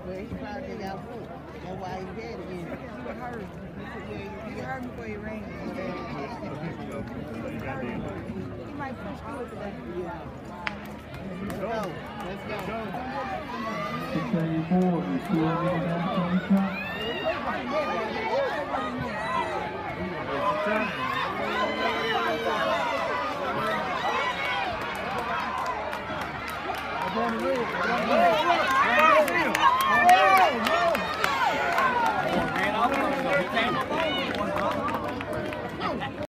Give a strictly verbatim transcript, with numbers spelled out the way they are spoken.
Well, he probably got food. That's why he dead again. He was hurt. He said, yeah, he hurt before he ran. He might push through it today. Yeah. Let's go. Let's go. six eighty-four is two hundred twenty-five. I'm on the road.